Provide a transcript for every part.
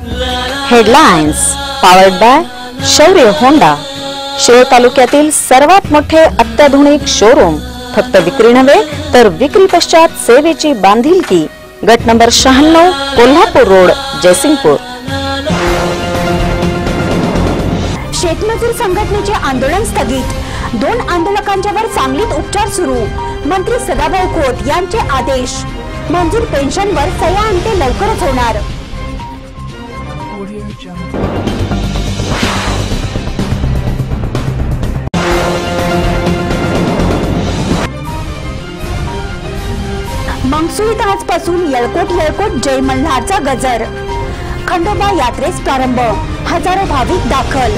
Headlines powered by Shaurya Honda. Shirol तालुक्यातील सर्वात मोठे अत्याधुनिक शोरूम। फक्त विक्री नव्हे तर विक्री पश्चात सेवेची बांधिलकी। गट नंबर 96 कोल्हापूर रोड जयसिंगपूर। शेतमजूर संघटनेचे आंदोलन स्थगित। 2 आंदोलकांच्यावर सांगलीत उपचार सुरू। मंत्री सदाभाऊ खोत यांचे आदेश। मंजूर पेन्शनवर सह्या अंते लवकरच होणार। मंगसुळीत आजपासून येळकोट जय मल्हारचा गजर। खंडोबा यात्रेस प्रारंभ। हजारो भाविक दाखल।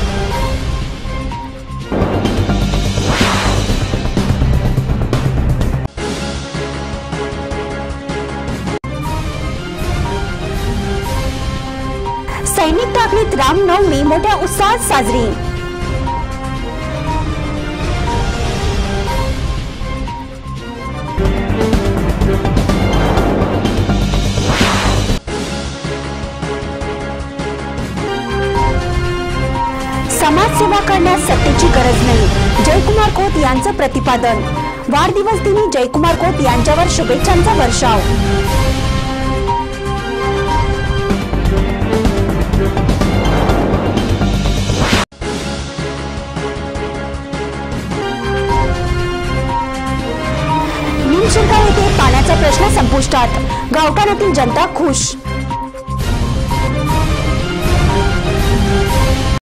सैनिक टाकळीत रामनवमी मोठ्या उत्साहात साजरी। समाजसेवा करण्यास सत्तेची गरज नाही, जयकुमार खोत यांचं प्रतिपादन। वाढदिवस दिनी जयकुमार खोत यांच्यावर शुभेच्छांचा वर्षाव। निमशिरका येथे पाण्याचा प्रश्न संपुष्टात। गावठाणातील जनता खुश।